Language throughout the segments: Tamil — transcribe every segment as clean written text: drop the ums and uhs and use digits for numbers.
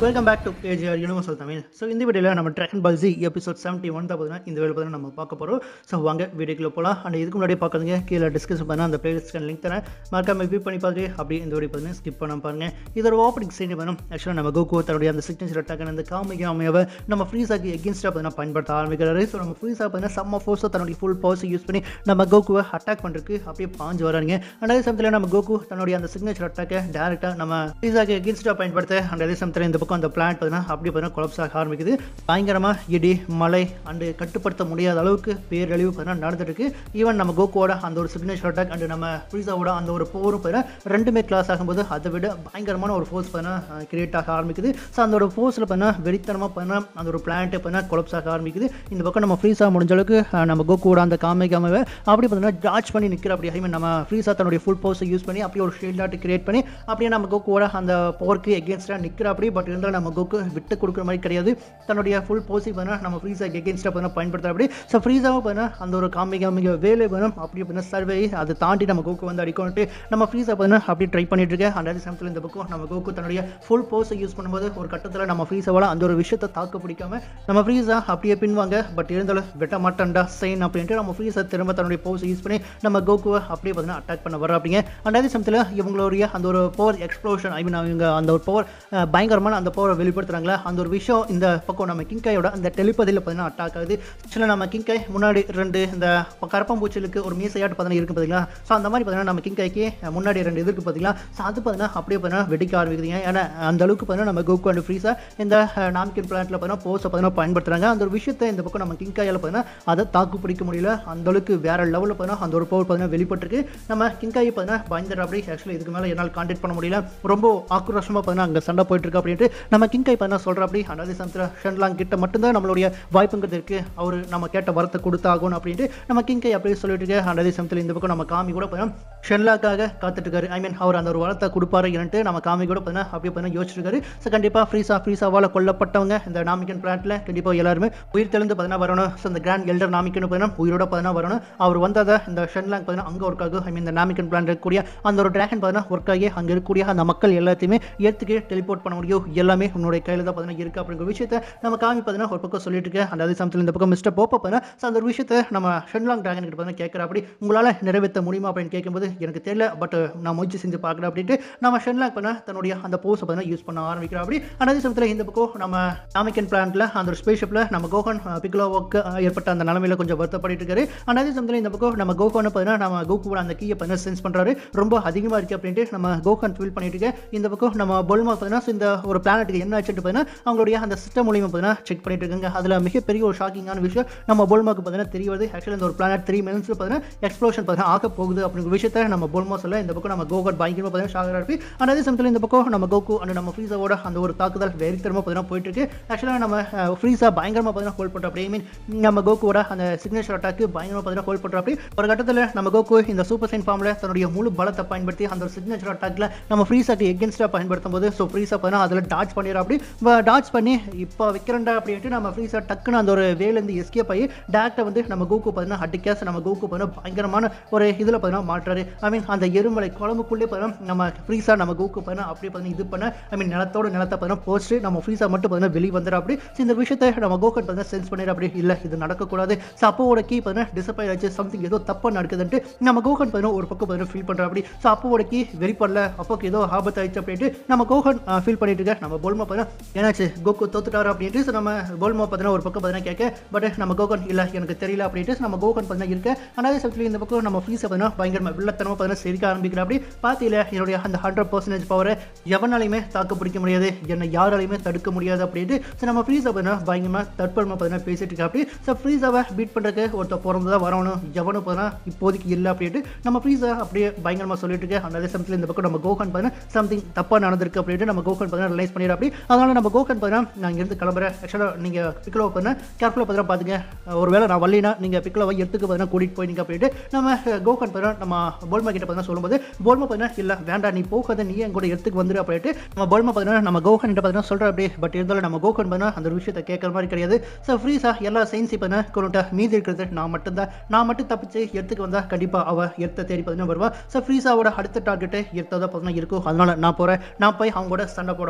Welcome back to KGR universal Tamil. So இந்த வீடியோவில் நம்ம ட்ராகன் பால் ஜி எபிசோட் 71 தான் பார்த்தீங்கன்னா இந்த வீடியோ பார்த்தீங்கன்னா நம்ம பார்க்க போகிறோம். ஸோ வாங்க வீடியோக்குள்ள போகலாம். அண்ட் இதுக்கு முன்னாடி பார்க்குறதுங்க கீழே டிஸ்கஸ் பண்ணால் அந்த பிளேலிஸ்ட்க்கு லிங்க் தரேன், மறக்காம வியூ பண்ணி பார்த்து அப்படி இந்த வீடியோ பார்த்தீங்கன்னா ஸ்கிப் பண்ண பாருங்க. இதோட ஓப்பனிங் சீன் வேணும். ஆக்சுவலாக நம்ம கோகு தன்னுடைய அந்த சிக்னேச்சர் அட்டாக் அந்த காமிக்காமையாவை நம்ம ஃப்ரீஸாக்கு எகென்ஸ்டாக பார்த்தீங்கன்னா பயன்படுத்த ஆரம்பிக்கிறாரு. ஸோ நம்ம ஃப்ரீஸாக பார்த்தீங்கன்னா சம்ம ஃபோர்ஸாக தன்னுடைய ஃபுல் பவர்ஸை யூஸ் பண்ணி நம்ம கோகுவை அட்டாக் பண்ணுறதுக்கு அப்படியே பாஞ்சு வராங்க. அண்ட் அதே சமயத்தில் நம்ம கோகு தன்னுடைய அந்த சிக்னேச்சர் அட்டாக்கை டேரெக்டாக நம்ம ஃப்ரீஸாக்கு எகென்ஸ்டாக பயன்படுத்த அண்ட் அதே சமயத்தில் இந்த பக்கம் அந்த பிளான் பார்த்தீங்கன்னா அப்படி பார்த்தீங்கன்னா கொலாப்ஸ் ஆக ஆரம்பிக்குது. பயங்கரமாக இடி மழை அண்டு கட்டுப்படுத்த முடியாத அளவுக்கு பேரழிவு பார்த்தீங்கன்னா நடந்துட்டு இருக்கு. ஈவன் நம்ம கோகுவோட அந்த ஒரு சிக்னேச்சர் அட்டாக் அண்ட் நம்ம ஃப்ரீஸாவோட அந்த ஒரு போரும் பார்த்தீங்கன்னா ரெண்டுமே கிளாஸ் ஆகும்போது அதை விட பயங்கரமான ஒரு ஃபோர்ஸ் பார்த்தீங்கன்னா கிரியேட் ஆக ஆரம்பிக்குது. ஸோ அந்த ஒரு ஃபோர்ஸில் பார்த்தீங்கன்னா வெறித்தனமாக பார்த்தீங்கன்னா அந்த ஒரு பிளான்ட்டை பார்த்தீங்கன்னா கொலாப்ஸ் ஆக ஆரம்பிக்குது. இந்த பக்கம் நம்ம ஃப்ரீஸா முடிஞ்ச அளவுக்கு நம்ம கோகுவோட அந்த காமைக்காமவே அப்படி பார்த்தீங்கன்னா ஜார்ஜ் பண்ணி நிற்கிற அப்படி ஐ மீன் நம்ம ஃப்ரீஸா தன்னுடைய ஃபுல் பவர்ஸை யூஸ் பண்ணி அப்படியே ஒரு ஷீல்டாட்டு கிரியேட் பண்ணி அப்படியே நம்ம கோகுவோட அந்த பவருக்கு எகேன்ஸ்டாக நிற்கிற அப்படி. பட் இருந்தாலும் நம்ம கோகு விட்டு கொடுக்குற மாதிரி கிடையாது. தன்னுடைய ஃபுல் போஸை பார்த்தீங்கன்னா நம்ம ஃப்ரீஸாக்கு எகேன்ஸ்டாக பார்த்தீங்கன்னா பயன்படுத்துகிற அப்படி. ஸோ ஃப்ரீஸாவை பார்த்தீங்கன்னா அந்த ஒரு காமிக்க வேலை வேணும் அப்படி பார்த்தீங்கன்னா சர்வே அதை தாண்டி நம்ம கோகு வந்து அடிக்கணுட்டு நம்ம ஃப்ரீஸா பார்த்தீங்கன்னா அப்படி ட்ரை பண்ணிட்டு இருக்கேன். அந்த சமயத்தில் இந்த பக்கம் நம்ம கோகு தன்னுடைய ஃபுல் போஸை யூஸ் பண்ணும்போது ஒரு கட்டத்தில் நம்ம ஃப்ரீஸாவால் அந்த ஒரு விஷயத்தை தாக்க பிடிக்காம நம்ம ஃப்ரீஸா அப்படியே பின்வாங்க. பட் இருந்தாலும் வெட்ட மாட்டேன்டா சைன் அப்படின்ட்டு நம்ம ஃப்ரீஸை திரும்ப தன்னுடைய போஸை யூஸ் பண்ணி நம்ம கோகுவை அப்படியே பார்த்தீங்கன்னா அட்டாக் பண்ண வர அப்படிங்க. அந்த அதே சமயத்தில் இவங்களுடைய அந்த ஒரு பவர் எக்ஸ்ப்ளோஷன் ஐ மீன் அவங்க அந்த ஒரு பவர் பயங்கரமான அந்த பவரை வெளிப்படுத்துறாங்களா அந்த ஒரு விஷயம் இந்த பக்கம் நம்ம கிங்காயோட அந்த டெலிபதியில் பார்த்தீங்கன்னா அட்டாக் ஆகுது. ஆக்சுவலாக நம்ம கிங்காய் முன்னாடி ரெண்டு இந்த கரப்பாம்பூச்சிலுக்கு ஒரு மீசையாட்டு பார்த்தீங்கன்னா இருக்குது பார்த்தீங்களா. ஸோ அந்த மாதிரி பார்த்தீங்கன்னா நம்ம கிங்காய்க்கு முன்னாடி ரெண்டு இது இருக்குது பார்த்தீங்களா. ஸோ அது பார்த்தீங்கன்னா அப்படியே பார்த்தீங்கன்னா வெடிக்க ஆரம்பிக்குதுங்க. ஏன்னா அந்த அளவுக்கு பார்த்தீங்கன்னா நம்ம கோகு அண்ட் ஃப்ரீஸா இந்த நாம்கின் பிளான்ட்டில் பார்த்தீங்கன்னா போஸை பார்த்தீங்கன்னா பயன்படுத்துகிறாங்க. அந்த ஒரு விஷயத்தை இந்த பக்கம் நம்ம கிங்காயால் பார்த்தீங்கன்னா அதை தாக்கு பிடிக்க முடியல. அந்த அளவுக்கு வேற லெவலில் பார்த்தீங்கன்னா அந்த ஒரு பவர் பார்த்தீங்கன்னா வெளிப்பட்டிருக்கு. நம்ம கிங்காயை பார்த்தீங்கன்னா பயந்துற அப்படி ஆக்சுவலி இதுக்கு மேலே என்னால் கான்டெக்ட் பண்ண முடியல, ரொம்ப ஆக்ரோஷமாக பார்த்தீங்கன்னா அங்கே சண்டை போயிட்டு இருக்கு அப்படின்ட்டு நம்ம கிங்காய் பார்த்தீங்கன்னா சொல்கிற அப்படி. அதாவது சமயத்தில் ஷென்லாங் கிட்ட மட்டும்தான் நம்மளுடைய வாய்ப்புங்கிறது இருக்குது, அவர் நம்ம கேட்ட வரத்தை கொடுத்தாகணும் அப்படின்ட்டு நம்ம கிங்காய் அப்படியே சொல்லிட்டு இருக்கு. அதே சமயத்தில் இந்த பக்கம் நம்ம காமி கூட பார்த்தீங்கன்னா ஷென்லாக்காக காத்துட்டு இருக்காரு. ஐ மீன் அவர் அந்த ஒரு வரத்தை கொடுப்பாரு என்னட்டு நம்ம காமி கூட பார்த்தீங்கன்னா அப்படியே பார்த்தீங்கன்னா யோசிச்சிருக்காரு. ஸோ கண்டிப்பாக ஃப்ரீஸாவால் கொல்லப்பட்டவங்க இந்த நாமிக்கன் பிளான்ட்டில் கண்டிப்பாக எல்லாருமே உயிர் தெளிந்து பார்த்தீங்கன்னா வரணும். ஸோ இந்த கிராண்ட் எல்டர் நாமிக்கன் பார்த்தீங்கன்னா உயிரோட பார்த்தீங்கன்னா வரணும். அவர் வந்ததை இந்த ஷென்லாங் பார்த்தீங்கன்னா அங்கே ஒர்க் ஆகும். ஐ மீன் இந்த நாமிக்கன் பிளான் இருக்கக்கூடிய அந்த ஒரு டிராகன் பார்த்தீங்கன்னா ஒர்க் ஆகி அங்கே இருக்கக்கூடிய அந்த மக்கள் எல்லாத்தையுமே ஏற்றுக்கு டெலிபோர்ட் பண்ண முடியும். எல்லாமே உன்னுடைய கையில் தான் பார்த்தீங்கன்னா இருக்குது அப்படிங்கிற விஷயத்தை நம்ம காமி பார்த்தீங்கன்னா ஒரு பக்கம் சொல்லிட்டு இருக்கேன். அந்த அதே சமயத்தில் இந்த பக்கம் மிஸ்டர் போப்பா பார்த்தீங்கன்னா ஸோ அந்த ஒரு விஷயத்தை நம்ம ஷென்லாங் டிராகன் கிட்ட பார்த்தீங்கன்னா கேட்குற அப்படி. உங்களால் நிறைவேற்ற முடியுமா அப்படின்னு கேட்கும்போது எனக்கு தெரியல, பட் நான் முயற்சி செஞ்சு பார்க்குறேன் அப்படின்ட்டு நம்ம ஷென்லாங் பண்ண தன்னுடைய அந்த போஸை பார்த்தீங்கன்னா யூஸ் பண்ண ஆரம்பிக்கிறோம் அப்படி. அதே சமயத்தில் இந்த பக்கம் நம்ம நாமிக்கன் பிளான்ட்டில் அந்த ஒரு ஸ்பேஸ்ஷிப்பில் நம்ம கோகன் பிக்லோவுக்கு ஏற்பட்ட அந்த நிலைமையில கொஞ்சம் வருத்தப்பட்டு இருக்காரு. அதே சமயத்தில் இந்த பக்கம் நம்ம கோகன் பார்த்தீங்கன்னா நம்ம கோகுவோட அந்த கீயை பார்த்தீங்கன்னா சென்ஸ் பண்ணுறாரு, ரொம்ப அதிகமாக இருக்குது அப்படின்ட்டு நம்ம கோகன் ஃபீல் பண்ணிட்டு இருக்கேன். இந்த பக்கம் நம்ம பொல்மா பார்த்தீங்கன்னா இந்த ஒரு பிளானட்டுக்கு என்ன ஆச்சுட்டு பார்த்தீங்கன்னா அவங்களுடைய அந்த சிஸ்டம் மூலியமாக பார்த்தீங்கன்னா செக் பண்ணிட்டு இருக்காங்க. அதில் மிகப்பெரிய ஒரு ஷாக்கிங்கான விஷயம் நம்ம பொல்மாக்கு பார்த்தீங்கன்னா தெரிய வருது. ஆக்சுவலி இந்த ஒரு பிளானட் 3 மினிட்ஸ் பார்த்தீங்கன்னா எக்ஸ்ப்ளோஷன் பார்த்தீங்கன்னா ஆக போகுது அப்படிங்கிற விஷயத்தை நம்ம பொல்மா சொல்ல இந்த பக்கம் நம்ம கோகன் பயங்கரமாக பார்த்தீங்கன்னா ஷாக்காக இருக்கு. அதே சமயத்தில் இந்த பக்கம் நம்ம கோகு அண்ட் நம்ம ஃப்ரீஸாவோட அந்த ஒரு தாக்குதல் வெறித்தனமாக பார்த்தீங்கன்னா போயிட்டு இருக்கு. ஆக்சுவலாக நம்ம ஃப்ரீஸா பயங்கரமாக பார்த்தீங்கன்னா ஹோல்ட் பண்ணுறோம் அப்படி. ஐ மீன் நம்ம கோகுவோட அந்த சிக்னேச்சர் அட்டாக்கு பயங்கரமாக பார்த்தீங்கன்னா ஹோல்ட் பண்ணுறோம் அப்படி. ஒரு கட்டத்தில் நம்ம கோகு இந்த சூப்பர் சைன் ஃபார்மில் தன்னுடைய முழு பலத்தை பயன்படுத்தி அந்த ஒரு சிக்னேச்சர் அட்டாக்ல நம்ம ஃப்ரீஸாக்கு எகென்ஸ்டாக பயன்படுத்தும் போது ஸோ ஃப்ரீஸா பார்த்தீங்கன்னா அதில் டாச் பண்ணிடுறோம் அப்படி. டாச் பண்ணி இப்போ வைக்கிறண்டா அப்படின்ட்டு நம்ம ஃப்ரீஸா டக்குன்னு அந்த ஒரு வேலேருந்து எஸ்கேப் ஆகி டேரக்டாக வந்து நம்ம கோகு பார்த்தீங்கன்னா அடிக்காஸ் நம்ம கோகு பார்த்தீங்கன்னா பயங்கரமான ஒரு இதில் பார்த்தீங்கன்னா மாட்டுறாரு. ஐ மீன் அந்த எருமலை குழம்புக்குள்ளே பார்த்தீங்கன்னா நம்ம ஃப்ரீஸா நம்ம கோகு பார்த்தீங்கன்னா அப்படியே பார்த்தீங்கன்னா இது பண்ண ஐ மீன் நிலத்தோட நிலத்தை பார்த்தீங்கன்னா போஸ்ட்டு நம்ம ஃப்ரீஸா மட்டும் பார்த்தீங்கன்னா வெளியே வந்துடும் அப்படி. ஸோ இந்த விஷயத்தை நம்ம கோகன் பார்த்தீங்கன்னா சென்ஸ் பண்ணிடுற அப்படி. இல்லை இது நடக்கக்கூடாது. ஸோ அப்போவோட கீ பார்த்தீங்கன்னா டிசப்பாய் ஆச்சு, சம்திங் ஏதோ தப்பாக நடக்குதுன்ட்டு நம்ம கோகன் பார்த்தீங்கன்னா ஒரு பக்கம் பார்த்தீங்கன்னா ஃபீல் பண்ணுற அப்படி. ஸோ அப்போவோட கீ வெளிப்படல, அப்போக்கு ஏதோ ஆபத்து ஆயிடுச்சு அப்படின்ட்டு நம்ம கோகன் ஃபீல் பண்ணிட்டு இருக்க. நம்ம பொல்மா பார்த்தீங்கன்னா என்னாச்சு கோகு தோத்துட்டாரு அப்படின்ட்டு ஸோ நம்ம பொல்மா பார்த்தீங்கன்னா ஒரு பக்கம் பார்த்தீங்கன்னா கேட்க. பட் நம்ம கோகன் இல்லை எனக்கு தெரியல அப்படின்ட்டு நம்ம கோகன் பார்த்தீங்கன்னா இருக்க. அதே சமயத்தில் இந்த பக்கம் நம்ம ஃப்ரீஸை பார்த்தீங்கன்னா பயங்கரமாக வில்லத்தனமாக பார்த்தீங்கன்னா சிரிக்க ஆரம்பிக்கிற அப்படி. பார்த்தீங்களா என்னுடைய அந்த 100% பவரை எவனாலையுமே தாக்கு பிடிக்க முடியாது, என்னை யாராலையுமே தடுக்க முடியாது அப்படின்ட்டு ஸோ நம்ம ஃப்ரீஸை பார்த்தீங்கன்னா பயங்கரமாக தற்பரமாக பார்த்தீங்கன்னா பேசிட்டு இருக்கா அப்படி. ஸோ ஃப்ரீஸாவை பீட் பண்ணுறதுக்கு ஒருத்தர் பிறந்ததான் வரணும், எவனும் பார்த்தீங்கன்னா இப்போதைக்கு இல்லை அப்படின்ட்டு நம்ம ஃப்ரீஸா அப்படியே பயங்கரமாக சொல்லிட்டு இருக்கேன். அதே சமயத்தில் இந்த பக்கம் நம்ம கோகன் பார்த்தீங்கன்னா சம்திங் தப்பாக நடந்திருக்கு அப்படின்ட்டு நம்ம கோகன் பார்த்தீங்கன்னா ரிலைஸ் பண்ணிடுற அப்படி. அதனால நம்ம கோகன் பார்த்தீங்கன்னா நான் இங்கிருந்து கிளம்புறேன். ஆக்சுவலாக நீங்கள் பிக்லோவை பார்த்தீங்கன்னா கேர்ஃபுல்லாக பார்த்தீங்கன்னா பார்த்துங்க, ஒருவேளை நான் வரலினா நீங்கள் பிக்லோவை எடுத்துக்கு பார்த்தீங்கன்னா கூட்டிகிட்டு போயிங்க அப்படின்ட்டு நம்ம கோகன் பார்த்தீங்கன்னா நம்ம போல்மா கிட்ட பார்த்தீங்கன்னா சொல்லும்போது போல்மா பார்த்தீங்கன்னா இல்லை வேண்டாம் நீ போகாத, நீ என் கூட எடுத்துக்கு வந்துரு அப்படின்ட்டு நம்ம போல்மா பார்த்தீங்கன்னா நம்ம கோகன் கிட்ட பார்த்தீங்கன்னா சொல்கிற அப்படி. பட் இருந்தாலும் நம்ம கோகன் பார்த்தீங்கன்னா அந்த ஒரு விஷயத்தை கேட்குற மாதிரி கிடையாது. ஸோ ஃப்ரீஸா எல்லா சயின்ஸையும் பார்த்தீங்கன்னா கொண்டுட்டா மீதி இருக்கிறது நான் மட்டும் தப்பிச்சு எடுத்துக்கு வந்தால் கண்டிப்பாக அவள் எடுத்த தேடி பார்த்தீங்கன்னா வருவா. ஸோ ஃப்ரீஸாவோட அடுத்த டார்கெட்டை எடுத்ததாக பார்த்தீங்கன்னா இருக்கும். அதனால நான் போகிறேன், நான் போய் அவங்க கூட சண்டை போட போகிறேன் அப்படிங்கிற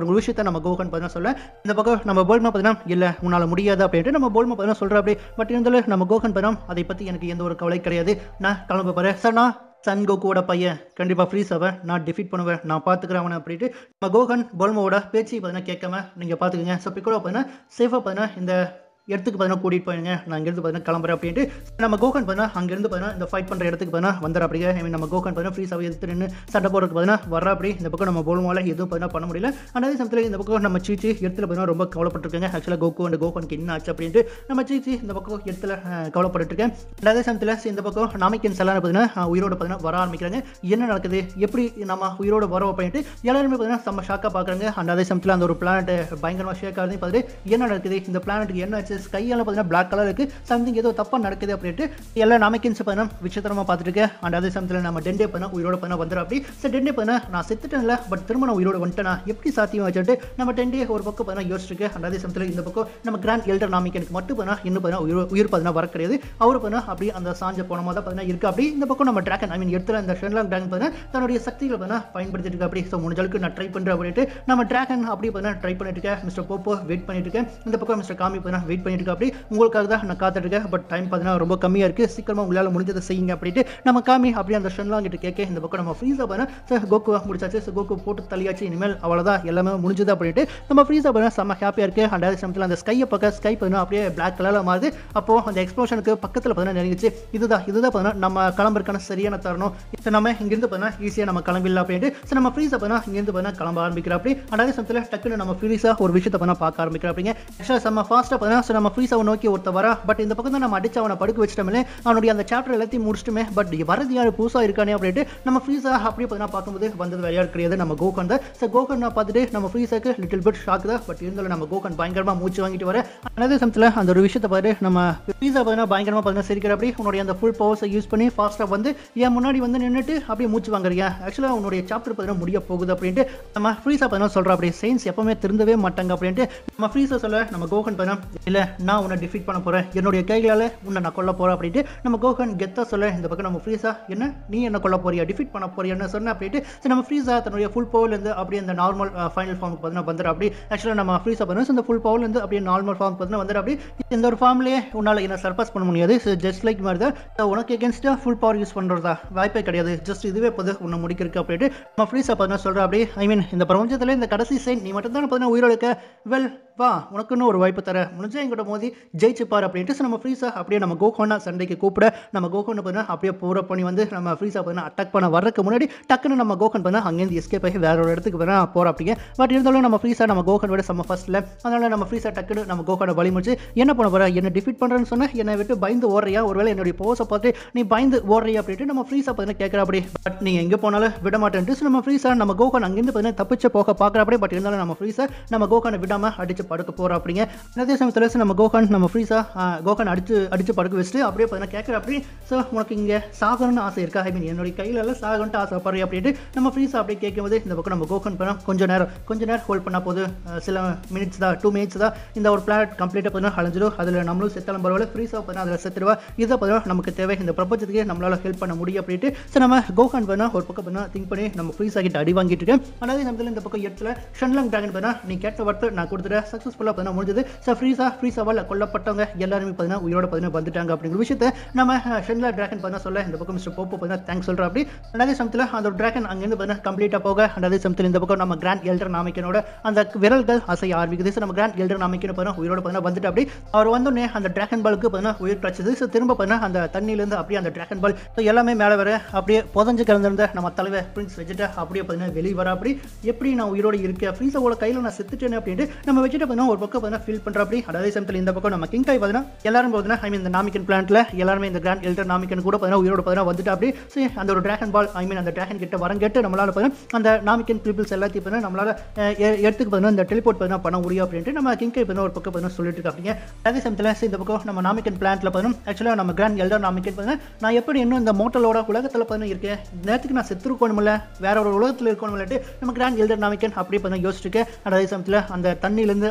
அப்படிங்கிற விஷயத்தை நம்ம கோகன் பார்த்தீங்கன்னா சொல்ல, இந்த பக்கம் நம்ம போல்மா பார்த்தீங்கன்னா இல்லை உன்னால் முடியாது அப்படின்ட்டு நம்ம போல்மா பார்த்தீங்கன்னா சொல்கிற அப்படி. பட் இருந்தாலும் நம்ம கோகன் பார்த்தீங்கன்னா அதை பற்றி எனக்கு எந்த ஒரு கவலை கிடையாது, நான் கிளம்ப போகிறேன் சார், நான் சன் கோகுவோட பையன் கண்டிப்பாக ஃப்ரீஸாவை நான் டிஃபீட் பண்ணுவேன், நான் பார்த்துக்கிறேன் அவனை அப்படின்ட்டு நம்ம கோகன் போல்மாவோட பேச்சு பார்த்தீங்கன்னா கேட்காம நீங்கள் பார்த்துக்குங்க. ஸோ பிக்கோட பார்த்தீங்கன்னா சேஃபாக பார்த்தீங்கன்னா இந்த இடத்துக்கு பார்த்தீங்கன்னா கூட்டிகிட்டு போயிருங்க, நான் இங்கேருந்து பார்த்தீங்கன்னா கிளம்புறேன் அப்படின்ட்டு நம்ம கோகன் பார்த்தீங்கன்னா அங்கேருந்து பார்த்தீங்கன்னா இந்த ஃபைட் பண்ணுற இடத்துக்கு பார்த்தீங்கன்னா வந்துற அப்படிங்க. ஐ மீன் நம்ம கோகன் பார்த்தீங்கன்னா ஃப்ரீஸாக எடுத்து நின்று சண்டை போடுறதுக்கு பார்த்தீங்கன்னா வர அப்படி. இந்த பக்கம் நம்ம போல்மாவில் எதுவும் பார்த்தீங்கன்னா பண்ண முடியல. அதே சமயத்தில் இந்த பக்கம் நம்ம சீச்சி இடத்துல பார்த்தீங்கன்னா ரொம்ப கவலைப்பட்டுருக்காங்க. ஆக்சுவலாக கோகு அண்ட் கோகனுக்கு என்ன ஆச்சு அப்படின்ட்டு நம்ம சீச்சி இந்த பக்கம் இடத்துல கவலைப்பட்டுருக்கேன். அதே சமயத்தில் இந்த பக்கம் நாமிக்கன்ஸ் எல்லாரும் பார்த்தீங்கன்னா உயிரோட பார்த்தீங்கன்னா வர ஆரம்பிக்கிறாங்க. என்ன நடக்குது, எப்படி நம்ம உயிரோட வரோம் அப்படின்ட்டு எல்லாருமே பார்த்தீங்கன்னா செம்ம ஷாக்காக பார்க்குறாங்க. அண்ட் அதே சமயத்தில் அந்த ஒரு பிளானட் பயங்கரமாக ஷேக் ஆகுது. பார்த்துட்டு என்ன நடக்குது, இந்த பிளானட்டுக்கு என்ன ஆச்சு, ஸ்கையால் பார்த்தீங்கன்னா பிளாக் கலர் இருக்குது, சம்திங் ஏதோ தப்பாக நடக்குது அப்படின்ட்டு எல்லா நாமிக்கன்ஸ் பார்த்தீங்கன்னா விசித்திரமாக பார்த்துட்டு இருக்கேன். அண்ட் அதே சமயத்தில் நம்ம டெண்டே பார்த்தீங்கன்னா உயிரோட பார்த்தீங்கன்னா வந்துடும் அப்படி. ஸோ டெண்டே பார்த்தீங்கன்னா நான் செத்துட்டேன்ல, பட் திரும்ப நான் உயிரோட வந்துட்டேனா, எப்படி சாத்தியம் வச்சுட்டு நம்ம டெண்டே ஒரு பக்கம் பார்த்தீங்கன்னா யோசிச்சிருக்கு. அண்ட் அதே சமயத்தில் இந்த பக்கம் நம்ம கிராண்ட் எல்டர் நாமிக்கனுக்கு மட்டும் பார்த்தீங்கன்னா இன்னும் பார்த்தீங்கன்னா உயிர் பார்த்தீங்கன்னா வர கிடையாது. அவர் பார்த்தீங்கன்னா அப்படி அந்த சாஞ்ச போனமாக தான் பார்த்தீங்கன்னா இருக்குது அப்படி. இந்த பக்கம் நம்ம டிராகன் ஐ மீன் இடத்துல இந்த ஷென்லாங் டிராகன் பார்த்தீங்கன்னா தன்னுடைய சக்திகளை பார்த்தீங்கன்னா பயன்படுத்திட்டு இருக்கு அப்படி. ஸோ முடிஞ்சளவுக்கு நான் ட்ரை பண்ணுறேன் அப்படின்ட்டு நம்ம டிராகன் அப்படி பார்த்தீங்கன்னா ட்ரை பண்ணிட்டு இருக்கேன். மிஸ்டர் போப்போ வெயிட் பண்ணிட்டு இருக்கேன். இந்த பக்கம் மிஸ்டர் காமி பார்த்தீங்கன்னா வெயிட் பண்ணிட்டு இருக்கேன் அப்படி. உங்களுக்காக தான் நான் காத்துட்டு இருக்கேன், பட் டைம் பார்த்தீங்கன்னா ரொம்ப கம்மியாக இருக்குது, சீக்கிரமாக உங்களால் முடிஞ்சதை செய்யுங்க அப்படின்ட்டு நம்ம காமி அப்படியே அந்த ஷென்லாங் கிட்ட கேட்க. இந்த பக்கம் நம்ம ஃப்ரீஸாக பார்த்தீங்கன்னா கோகுவா முடிச்சாச்சு. ஸோ கோகு போட்டு தள்ளியாச்சு, இனிமேல் அவ்வளோதான் எல்லாமே முடிஞ்சது அப்படின்ட்டு நம்ம ஃப்ரீஸாக பார்த்தீங்கன்னா செம்ம ஹாப்பியாக இருக்குது. அண்ட் அதே சமயத்தில் அந்த ஸ்கையை பக்கம் ஸ்கை பார்த்தீங்கன்னா அப்படியே பிளாக் கலரில் மாறுது. அப்போது அந்த எக்ஸ்ப்ளோஷனுக்கு பக்கத்தில் பார்த்தீங்கன்னா நெருங்கிச்சு. இதுதான் பார்த்தீங்கன்னா நம்ம கிளம்புறதுக்கான சரியான தருணம். இப்போ நம்ம இங்கேருந்து பார்த்தீங்கன்னா ஈஸியாக நம்ம கிளம்பிடலாம் அப்படின்ட்டு. ஸோ நம்ம ஃப்ரீஸாக பார்த்தீங்கன்னா இங்கேருந்து பார்த்தீங்கன்னா கிளம்ப ஆரம்பிக்கிறோம் அப்படி. அண்ட் அதே சமயத்தில் டக்குன்னு நம்ம ஃப்ரீஸாக ஒரு விஷயத்தை பார்த்தீங்கன்னா பார்க்க ஆரம்பிக்கிறோம் அப்படிங்க. ஆக்சுவலாக செம்ம ஃபாஸ்ட்டாக பார்த்தீங்கன்னா நம்ம ஃப்ரீஸாவை நோக்கி ஒருத்த வரா. பட் இந்த பக்கம் தான் நம்ம அடிச்சு அவனை படுக்க வச்சிட்டோமே, அவனுடைய அந்த சாப்டர் எல்லாத்தையும் முடிச்சிட்டுமே. பட் வரது யார் புதுசாக இருக்கானே அப்படின்ட்டு நம்ம ஃப்ரீஸா அப்படியே பார்த்தீங்கன்னா பார்க்கும்போது வந்தது விளையாட கிடையாது, நம்ம கோகன் தான். ஸோ கோகன் பார்த்துட்டு நம்ம ஃப்ரீஸாக்கு லிட்டில் பிட் ஷாக் தான். பட் இருந்தாலும் நம்ம கோகன் பயங்கரமாக மூச்சு வாங்கிட்டு வர. அதே சமயத்தில் அந்த ஒரு விஷயத்தை பார்த்து நம்ம ஃப்ரீஸா பார்த்தீங்கன்னா பயங்கரமாக பார்த்தீங்கன்னா சிரிக்கிற அப்படி. உன்னுடைய அந்த ஃபுல் பவர்ஸை யூஸ் பண்ணி ஃபாஸ்ட்டாக வந்து என் முன்னாடி வந்து நின்றுட்டு அப்படியே மூச்சு வாங்குறியா, ஆக்சுவலாக உன்னுடைய சாப்டர் பார்த்தீங்கன்னா முடிய போகுது அப்படின்ட்டு நம்ம ஃப்ரீஸா பார்த்தீங்கன்னா சொல்கிறோம் அப்படி. சயின்ஸ் எப்பவுமே திருந்தவே மாட்டாங்க அப்படின்ட்டு நம்ம ஃப்ரீஸா சொல்ல நம்ம கோகன் பார்த்தீங்கன்னா இல்லை நான் உன்னை டிஃபீட் பண்ண போகிறேன், என்னுடைய கைகளால் உன்னை நான் கொல்ல போகிறேன் அப்படின்ட்டு நம்ம கோகன் கெத்தா சொல்ல. இந்த பக்கம் நம்ம ஃப்ரீஸா என்ன நீ என்ன கொல்ல போறியா, டிஃபீட் பண்ண போறியான்னு சொன்ன அப்படின்ட்டு. ஸோ நம்ம ஃப்ரீஸா தன்னுடைய ஃபுல் பவர்லேருந்து அப்படியே அந்த நார்மல் ஃபைனல் ஃபார்முக்கு பார்த்தீங்கன்னா வந்துடும் அப்படி. ஆக்சுவலாக நம்ம ஃப்ரீஸா பார்த்தீங்கன்னா இந்த ஃபுல் பவர்லேருந்து அப்படியே நார்மல் ஃபார்ம் பார்த்தீங்கன்னா வந்துடும் அப்படி. இந்த ஒரு ஃபார்ம்லேயே உன்னால் என்ன சர்பாஸ் பண்ண முடியாது. ஸோ ஜஸ்ட் லைக் மாதிரி தான் உனக்கு எகென்ஸ்டாக ஃபுல் பவர் யூஸ் பண்ணுறதா வாய்ப்பே கிடையாது, ஜஸ்ட் இதுவே போது உன்னை முடிக்கிறதுக்கு அப்படின்ட்டு நம்ம ஃப்ரீஸா பார்த்தீங்கன்னா சொல்கிறேன் அப்படி. ஐ மீன் இந்த பிரபஞ்சத்தில் இந்த கடைசி சைன் நீ மட்டும் தான் பார்த்தீங்கன்னா உயிரோட இருக்க. வெல் வா உனக்குன்னு ஒரு வாய்ப்பு தர, முடிஞ்சா எங்கிட்ட மோதி ஜெயிச்சுப்பார் அப்படின்ட்டு. நம்ம ஃப்ரீஸா அப்படியே நம்ம கோகோனா சண்டைக்கு கூப்பிட நம்ம கோகோனை பார்த்தீங்கன்னா அப்படியே போகிற பண்ணி வந்து நம்ம ஃப்ரீஸா பார்த்தீங்கன்னா அட்டாக் பண்ண வரக்கு முன்னாடி டக்குன்னு நம்ம கோகன் பார்த்தீங்கன்னா அங்கேருந்து எஸ்கேப் ஆகி வேற ஒரு இடத்துக்கு வேணா போகிற அப்படிங்க. பட் இருந்தாலும் நம்ம ஃப்ரீஸா நம்ம கோகன் விட நம்ம ஃபர்ஸ்ட்டில், அதனால நம்ம ஃப்ரீஸா டக்குன்னு நம்ம கோகனை வழி முடிச்சு என்ன பண்ண போகிற, என்ன டிஃபீட் பண்ணுறேன்னு சொன்னால் என்னை விட்டு பயந்து ஓடுறியா, ஒருவேளை என்னுடைய போஸை பார்த்து நீ பயந்து ஓடுறியா அப்படின்ட்டு நம்ம ஃப்ரீஸா பார்த்தீங்கன்னா கேட்குற அப்படி. பட் நீங்கள் எங்கே போனாலும் விட மாட்டேன்ட்டு நம்ம ஃப்ரீஸா நம்ம கோகன் அங்கேருந்து பார்த்தீங்கன்னா தப்பிச்சு போக பார்க்குற அப்படி. பட் இருந்தாலும் நம்ம ஃப்ரீஸா நம்ம கோகனை விடாமல் அடிச்சு படுக்க போகிறோம் அப்படிங்க. அதே சமயத்தில் நம்ம கோகன் நம்ம ஃப்ரீஸா கோகன் அடிச்சு படுக்க வச்சுட்டு அப்படியே பார்த்தீங்கன்னா கேட்குற அப்படி. ஸோ உனக்கு இங்கே சாகணும்னு ஆசை இருக்கா, ஐ மீன் என்னுடைய கையில் சாகணுன்ட்டு ஆசைப்படுறேன் அப்படின்ட்டு நம்ம ஃப்ரீஸா அப்படியே கேட்கும்போது இந்த பக்கம் நம்ம கோகன் பண்ணால் கொஞ்சம் நேரம் ஹோல்ட் பண்ணால் போது சில மினிட்ஸ் தான் 2 மினிட்ஸ் தான் இந்த ஒரு பிளானட் கம்ப்ளீட்டாக பார்த்தீங்கன்னா அழிஞ்சிடும். அதில் நம்மளும் செத்தாலும் பரவாயில்ல, ஃப்ரீஸாக பார்த்தீங்கன்னா அதில் செத்துருவா. இதை பார்த்தீங்கன்னா நமக்கு தேவை, இந்த பிரபஞ்சத்துக்கு நம்மளால் ஹெல்ப் பண்ண முடியும் அப்படின்ட்டு. ஸோ நம்ம கோகன் பண்ணால் ஒரு பக்கம் பண்ணால் திங்க் பண்ணி நம்ம ஃப்ரீஸா கிட்ட அடி வாங்கிட்டு இருக்கேன். அதே சமயத்தில் இந்த பக்கம் இடத்துல ஷென்லாங் டிராகன் பண்ணால் நீ கேட்ட வார்த்தை நான் கொடுத்துட்டேன், சக்ஸஸ்ஃபுல்லாக பார்த்தீங்கன்னா முடிஞ்சது. ஸோ ஃப்ரீஸாவால் கொல்லப்பட்டவங்க எல்லாருமே பார்த்தீங்கன்னா உயிரோட பார்த்தீங்கன்னா வந்துட்டாங்க அப்படிங்கிற விஷயத்தை நம்ம ஷென்லாங் டிராகன் பார்த்தா சொல்ல. இந்த பக்கம் மிஸ்டர் போப்போ பார்த்தீங்கன்னா தேங்க்ஸ் சொல்கிறோம் அப்படி. அதே சமயத்தில் அந்த டிராகன் அங்கேருந்து பார்த்தீங்கன்னா கம்ப்ளீட்டாக போக. அதே சமயத்தில் இந்த பக்கம் நம்ம கிராண்ட் எல்டர் நாமிக்கனோட அந்த விரல்கள் அசைய ஆரம்பிக்குது. ஸோ நம்ம கிராண்ட் எல்டர் நாமிக்கன் பார்த்தீங்கன்னா உயிரோட பார்த்தீங்கன்னா வந்துட்டு அப்படி. அவர் வந்தோடனே அந்த டிராகன் பாலுக்கு பார்த்தீங்கன்னா உயிர் கிடச்சிது. ஸோ திரும்ப பார்த்தீங்கன்னா அந்த தண்ணியிலேருந்து அப்படியே அந்த டிராகன் பால் ஸோ எல்லாமே மேலே வர அப்படியே புதஞ்சு கிடந்திருந்த நம்ம தலைவர் பிரின்ஸ் வெஜிட்டா அப்படியே பார்த்தீங்கன்னா வெளியே வர அப்படி. எப்படி நான் உயிரோடு இருக்கேன், ஃப்ரீஸாவோட கையில் நான் செத்துட்டேன் அப்படின்ட்டு நம்ம வெஜிட்டா பார்த்தீங்கன்னா ஒரு பக்கம் பார்த்தீங்கன்னா ஃபீல் பண்ணுற அப்படி. அதே சமயத்தில் இந்த பக்கம் நம்ம கிங் காய் பார்த்தீங்கன்னா எல்லாரும் பார்த்தீங்கன்னா ஐ மீன் இந்த நாமிக்கன் பிளான்ட்ல எல்லாருமே இந்த கிராண்ட் எல்டர் நாமிக்கன் கூட பார்த்தீங்கன்னா உயிரோட பார்த்தீங்கன்னா வந்துட்டு அப்படி. ஸோ அந்த ஒரு டிராகன் பால் ஐ மீன் அந்த டிராகன் கிட்ட வரங்கேட்டு நம்மளால பார்த்தீங்கன்னா அந்த நாமிக்கன் பீப்பிள்ஸ் எல்லாத்தையும் பார்த்தீங்கன்னா நம்மளால எடுத்துக்கு பார்த்தீங்கன்னா இந்த டெலிபோர்ட் பார்த்தீங்கன்னா பண்ண முடியும் அப்படின்ட்டு நம்ம கிங் காய் பார்த்தீங்கன்னா ஒரு பக்கம் பார்த்தீங்கன்னா சொல்லிட்டு இருக்காங்க. அதே சமயத்தில் இந்த பக்கம் நம்ம நாமிக்கன் பிளான்ட்ல பார்த்தீங்கன்னா ஆக்சுவலாக நம்ம கிராண்ட் எல்டர் நாமிக்கன் பார்த்தீங்கன்னா நான் எப்படி இன்னும் இந்த மோட்டலோட உலகத்தில் பார்த்தீங்கன்னா இருக்கேன், நேரத்துக்கு நான் செத்துருக்கணும்ல, வேற ஒரு உலகத்தில் இருக்கணும்லட்டு நம்ம கிராண்ட் எல்டர் நாமிக்கன் அப்படி பார்த்தீங்கன்னா யோசிச்சுருக்கேன். அதே சமயத்தில் அந்த தண்ணியிலேருந்து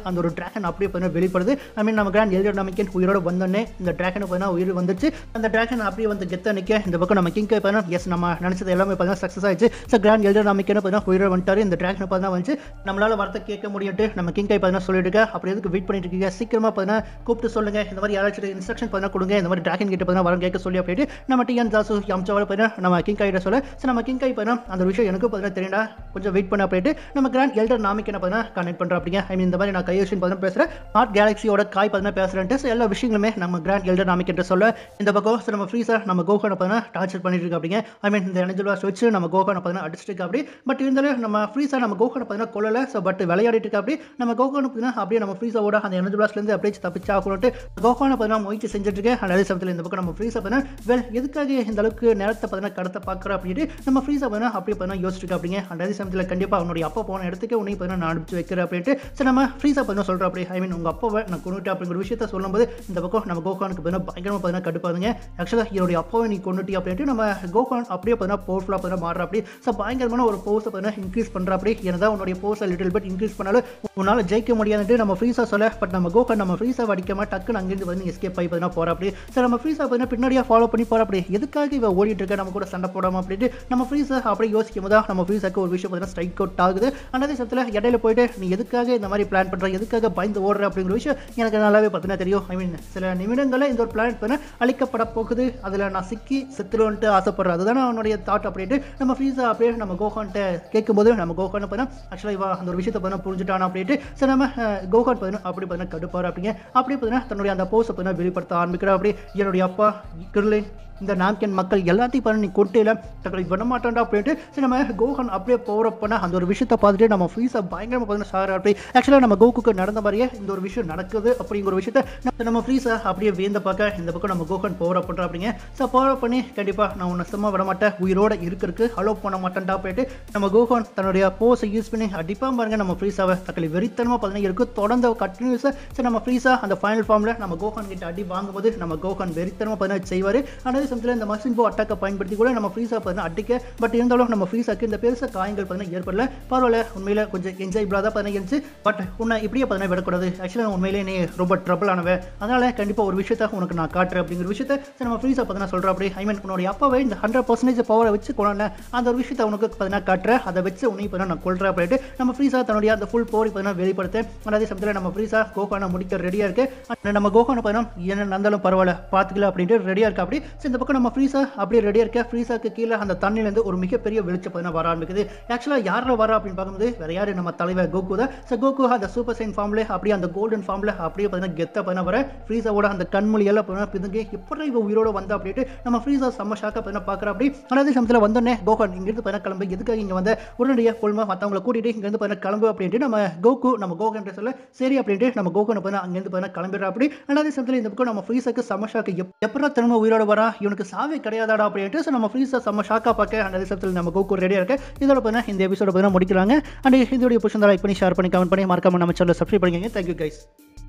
அந்த ஒரு டிராகன் அப்படியே பார்த்தீங்கன்னா வெளிப்படுது. ஐ மீன் நம்ம கிராண்ட் எல்டர் நாமிக்கன் உயிரோட வந்தோடனே இந்த டிராகனை பார்த்தீங்கன்னா உயிர் வந்துச்சு. அந்த டிராகன் அப்படியே வந்து கெத்த நிற்க இந்த பக்கம் நம்ம கிங்கை பார்த்தீங்கன்னா எஸ் நம்ம நினச்சது எல்லாமே பார்த்தீங்கன்னா சக்ஸஸ் ஆயிடுச்சு. ஸோ கிராண்ட் எல்டர் நாமிக்கன் பார்த்தீங்கன்னா உயிரோட வந்துட்டாரு. இந்த டிராகனை பார்த்தீங்கன்னா வந்து நம்மளால வார்த்தை கேட்க முடியும்ட்டு நம்ம கிங்கை பார்த்தீங்கன்னா சொல்லிட்டு இருக்க. அப்புறம் எதுக்கு வெயிட் பண்ணிட்டு இருக்கீங்க, சீக்கிரமா பார்த்தீங்கன்னா கூப்பிட்டு சொல்லுங்க, இந்த மாதிரி யாராச்சும் இன்ஸ்ட்ரக்ஷன் பார்த்தீங்கன்னா கொடுங்க, இந்த மாதிரி டிராகன் கிட்ட பார்த்தீங்கன்னா வரம் கேட்க சொல்லி அப்படின்ட்டு நம்ம டிஎன் ஜாசு அம்சாவோட பார்த்தீங்கன்னா நம்ம கிங்கை கிட்ட சொல்ல. ஸோ நம்ம கிங்கை பார்த்தீங்கன்னா அந்த விஷயம் எனக்கு பார்த்தீங்கன்னா தெரியும்டா, கொஞ்சம் வெயிட் பண்ண அப்படின்ட்டு நம்ம கிராண்ட் எல்டர் நாமிக்கனை பார்த்தீங்கன்னா கனெக்ட் பண்ணுறோம் அப்படிங்க. ஐ மீன் இந்த மாதிரி நான் கையோஷன் பார்த்தீங்கன்னா பேசுகிறேன், நாட் கேலக்ஸியோட காய் பார்த்தீங்கன்னா பேசுகிறேன்ட்டு. ஸோ எல்லா விஷயங்களுமே நம்ம கிராண்ட் எல்டர் நாமிக்கிட்ட சொல்ல. இந்த பக்கம் ஸோ நம்ம ஃப்ரீஸாக நம்ம கோகானை பார்த்தீங்கன்னா டார்ச்சர் பண்ணிட்டு இருக்கா அப்படிங்க. ஐ மீன் இந்த எனர்ஜி பிளாஸ்ட் வச்சு நம்ம கோகானை பார்த்தீங்கன்னா அடிச்சிட்டு இருக்கா அப்படி. பட் இருந்தாலும் நம்ம ஃப்ரீஸாக நம்ம கோகானை பார்த்தீங்கன்னா கொள்ளலை. ஸோ பட் விளையாடிட்டு இருக்கா அப்படி. நம்ம கோகானை பார்த்தீங்கன்னா அப்படியே நம்ம ஃப்ரீஸாவோட அந்த எனர்ஜி பிளாஸ்ட்லேருந்து அப்படியே தப்பிச்சு ஆகணும்ட்டு கோகானை பார்த்தீங்கன்னா முயற்சி செஞ்சுட்டு இருக்கேன். அதே சமயத்தில் இந்த பக்கம் நம்ம ஃப்ரீஸாக பார்த்தீங்கன்னா எதுக்காக இந்த அளவுக்கு நேரத்தை பார்த்தீங்கன்னா கடத்த பார்க்குறோம் அப்படின்ட்டு நம்ம ஃப்ரீஸாக பார்த்தீங்கன்னா அப்படியே பார்த்தீங்கன்னா யோசிச்சுட்டு அப்படிங்க. அதே சமயத்தில் கண்டிப்பாக அவனுடைய அப்பா போன இடத்துக்கு உன்னையும் பார்த்தீங்கன்னா நான் அனுப்பிச்சு வைக்கிறேன் அப்படின்ட்டு. ஸோ நம்ம ஃப்ரீஸாக பார்த்தீங்கன்னா சொல்கிறோம் அப்படி. ஐ மீன் உங்கள் அப்பாவை நான் கொண்டுட்டு அப்படிங்கிற விஷயத்த சொல்லும்போது இந்த பக்கம் நம்ம கோகானுக்கு பார்த்தீங்கன்னா பயங்கரமாக பார்த்தீங்கன்னா கடுப்பாதுங்க. ஆக்சுவலாக என்னுடைய அப்பாவை நீ கொண்டுட்டி அப்படின்ட்டு நம்ம கோகான் அப்படியே பார்த்தீங்கன்னா பவர்ஃபுல்லாக பார்த்தீங்கன்னா மாறுற அப்படி. ஸோ பயங்கரமான ஒரு போர்ஸை பார்த்தீங்கன்னா இன்க்ரீஸ் பண்ணுற அப்படி. என்னதான் உன்னுடைய போர்ஸை லிட்டில் பட் இன்க்ரீஸ் பண்ணாலும் உன்னால் ஜெயிக்க முடியாதுட்டு நம்ம ஃப்ரீஸாக சொல்ல. பட் நம்ம கோகான் நம்ம ஃப்ரீஸாக அடிக்காம டக்குன்னு அங்கேருந்து வந்து எஸ்கேப் ஆகி பார்த்தீங்கன்னா போகிற அப்படி. ஸோ நம்ம ஃப்ரீஸாக பார்த்தீங்கன்னா பின்னாடியாக ஃபாலோ பண்ணி போகிற அப்படி. எதுக்காக இவ ஓடிட்டு இருக்க, நம்ம கூட சண்டை போடாமல் அப்படின்ட்டு நம்ம ஃப்ரீஸாக அப்படியே யோசிக்கும் போது நம்ம ஃப்ரீஸாக்கு ஒரு விஷயம் பார்த்தீங்கன்னா ஸ்ட்ரைக் அவுட் ஆகுது. அதே சமயத்தில் இடையில போயிட்டு நீ எதுக்காக இந்த மாதிரி பிளான் பண்ணுற, எதுக்காக பயந்து ஓடுற அப்படிங்கிற விஷயம் எனக்கு நல்லாவே பார்த்தீங்கன்னா தெரியும். ஐ மீன் சில நிமிடங்களில் இந்த ஒரு பிளான் பண்ண அழிக்கப்பட போகுது, அதில் நான் சிக்கி செத்துருவன்ட்டு ஆசைப்படுறேன், அதுதானே அவனுடைய தாட் அப்படின்ட்டு நம்ம ஃப்ரீஸாக அப்படியே நம்ம கோகான்ட்ட கேட்கும்போது நம்ம கோகான் பார்த்தீங்கன்னா ஆக்சுவலாக இவா அந்த ஒரு விஷயத்தை பார்த்தீங்கன்னா புரிஞ்சுட்டானா அப்படின்ட்டு. சரி நம்ம கோகான் பார்த்தீங்கன்னா அப்படி பார்த்தீங்கன்னா கடுப்பாரு அப்படிங்க. அப்படி பார்த்தீங்கன்னா தன்னுடைய அந்த போஸை பார்த்தீங்கன்னா வெளிப்படுத்த ஆரம்பிக்கிறா அப்படி. என்னுடைய அப்பா கிர்லின் இந்த நாம்கன் மக்கள் எல்லாத்தையும் பண்ணி நீ கொட்டையில் தங்களை விட மாட்டான்டா அப்படின்ட்டு. சரி நம்ம கோகான் அப்படியே போகிறப்பனா அந்த ஒரு விஷயத்தை பார்த்துட்டு நம்ம ஃப்ரீஸாக பயங்கரமாக பார்த்தீங்கன்னா சார் அப்படி. ஆக்சுவலாக நம்ம கோகுக்கு நடந்த மாதிரியே இந்த ஒரு விஷயம் நடக்குது அப்படிங்கிற ஒரு விஷயத்த நம்ம ஃப்ரீஸாக அப்படியே வேந்த பார்க்க இந்த பக்கம் நம்ம கோகான் போகிற பண்ணுறோம் அப்படிங்க. ஸோ போகிற பண்ணி கண்டிப்பாக நான் உன்னை சும்மா விட மாட்டேன், உயிரோட இருக்கிறதுக்கு அலோவ் பண்ண மாட்டேன்டா போயிட்டு நம்ம கோகான் தன்னுடைய போஸை யூஸ் பண்ணி அடிப்பாக பாருங்க நம்ம ஃப்ரீஸாவை தக்களை வெறித்தனமாக பார்த்தீங்கன்னா இருக்குது தொடர்ந்து கண்டினியூஸாக. சரி நம்ம ஃப்ரீஸாக அந்த ஃபைனல் ஃபார்மில் நம்ம கோகான் கிட்ட அடி வாங்கும்போது நம்ம கோகான் வெறித்தனமாக பார்த்தீங்கன்னா செய்வார். அதே சமயத்தில் இந்த மசின் போ அட்டாக்கை பயன்படுத்தி கூட நம்ம ஃப்ரீஸாக பார்த்தீங்கன்னா அடிக்க. பட் இருந்தாலும் நம்ம ஃப்ரீஸாக்கு இந்த பெருசாக காயங்கள் பார்த்தீங்கன்னா ஏற்படல. பரவாயில்ல, உண்மையில கொஞ்சம் என்ஜாய்பிளாக தான் பார்த்தீங்கன்னா இருந்துச்சு. பட் உன்னை இப்படியே பார்த்தீங்கன்னா விடக்கூடாது, ஆக்சுவலாக உண்மையிலே நீ ரொம்ப ட்ரபிள் ஆனவன், அதனால கண்டிப்பாக ஒரு விஷயத்த உனக்கு நான் காட்டுறேன் அப்படிங்கிற விஷயத்த நம்ம ஃப்ரீஸாக பார்த்தீங்கன்னா சொல்கிறேன் அப்படி. ஐ மீன் உன்னுடைய அப்பாவை இந்த 100% பவரை வச்சு கொண்டாட அந்த ஒரு விஷயத்தை உனக்கு பார்த்தீங்கன்னா காட்டுறேன், அதை வச்சு உன்னை பார்த்தீங்கன்னா நான் கொள்றேன் அப்படின்ட்டு நம்ம ஃப்ரீஸாக தன்னுடைய அந்த ஃபுல் பவர் பார்த்தீங்கன்னா வெளிப்படுத்த. அதே சமயத்தில் நம்ம ஃப்ரீஸாக கோகானை முடிக்க ரெடியாக இருக்கு. நம்ம கோகானை பார்த்தீங்கன்னா என்ன நடந்தாலும் பரவாயில்ல பார்த்துக்கலாம் அப்படின்ட்டு ரெடியாக இருக்கு அப்படி. இந்த பக்கம் நம்ம ஃப்ரீஸாக அப்படியே ரெடியாக இருக்க. ஃப்ரீஸாக்கு கீழே அந்த தண்ணியிலேருந்து ஒரு மிகப்பெரிய வெளிச்சம் பார்த்தீங்கன்னா வர ஆரம்பிக்குது. ஆக்சுவலாக யாரில் வர அப்படின்னு பார்க்கும்போது வேற யாரு, நம்ம தலைவர் கோகு தான். ஸோ கோகு அந்த சூப்பர் சைன் ஃபார்ம்ல அப்படியே அந்த கோல்டன் ஃபார்ம்ல அப்படியே பார்த்தீங்கன்னா கெத்த பார்த்தீங்கன்னா வர. ஃப்ரீஸாவோட அந்த கண்மொழி எல்லாம் பார்த்தீங்கன்னா பிதுங்க எப்படி இவ உயிரோட வந்தா அப்படின்ட்டு நம்ம ஃப்ரீஸா செம்ம ஷாக்காக பார்த்தீங்கன்னா பார்க்குற அப்படி. அதே சமயத்தில் வந்தோடனே கோகான் இங்கிருந்து பார்த்தீங்கன்னா கிளம்பு, எதுக்காக இங்கே வந்து உடனடியாக கொள்மா மற்றவங்களை கூட்டிகிட்டு இங்கேருந்து பார்த்தீங்கன்னா கிளம்பு அப்படின்ட்டு நம்ம கோகு நம்ம கோகன் சொல்ல சரி அப்படின்ட்டு நம்ம கோகனை பார்த்தீங்கன்னா அங்கேருந்து பார்த்தீங்கன்னா கிளம்பிடுறா அப்படி. அதே சமயத்தில் இந்த பக்கம் நம்ம ஃப்ரீஸாக்கு செம்ம ஷாக்கு, எப்படா திரும்ப உயிரோட வரா, இவனுக்கு சாவே கிடையாதாடா அப்படின்ட்டு. ஸோ நம்ம ஃப்ரீஸாக செம்ம ஷாக்காக பார்க்க அந்த ரிசப்ஷனில் நம்ம கோகு ரெடியாக இருக்கு. இதோட பார்த்தீங்கன்னா இந்த எபிசோட பார்த்தீங்கன்னா முடிக்கிறாங்க. அண்ட் இதோடைய பிடிச்சிருந்தா லைக் பண்ணி ஷேர் பண்ணி கமெண்ட் பண்ணி மறக்காம நம்ம சேனலை சப்ஸ்கிரைப் பண்ணிக்கோங்க. Thank you guys.